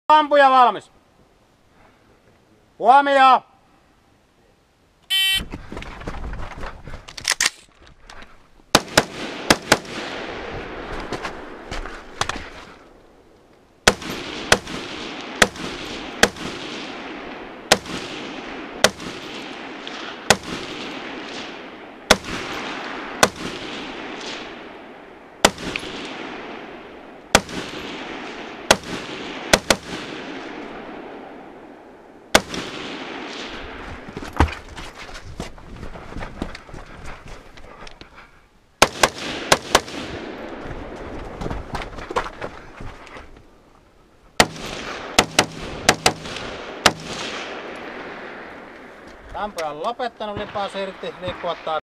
Ampuja valmis. Huomio! Ampuja on lopettanut, lipas irti, liikkuvat taas.